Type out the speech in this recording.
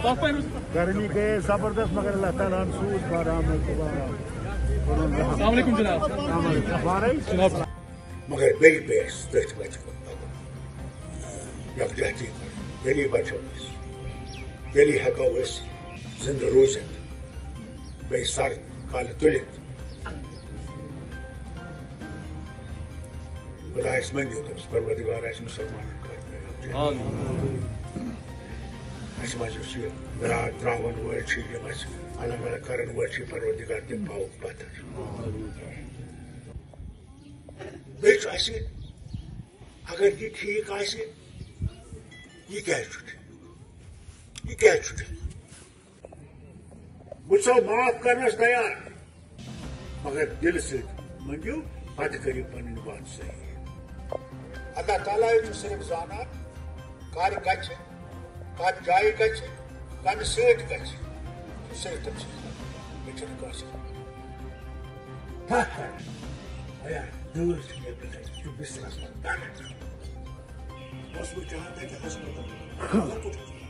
गर्मी गए जबरदस्त मगर अल्लाह ताला सूद बाराम दोबारा अस्सलाम वालेकुम जनाब मगर बेल बेस तथ बच यकजहती यली बचो यली हेको जिंदा रोजित बे सर काल तुलित खुदायस मंजूर परवरदिगार अस मुसलमान Drawan word she was Alamakaran word she parodigar the Pau Pattan. Which I said, अगर ये ठीक ऐसे ये क्या छुटे मुझसे माफ करना तैयार मगर दिल से मंजू बद करी पनी बात सही अल्लाह ताला सिर्फ जाना कार्य गच्छ कत जाय गच्छ कम सट गच्छ सिर्फ तम मिठन कास Pattan या दूर से जो बिस्तर was we got that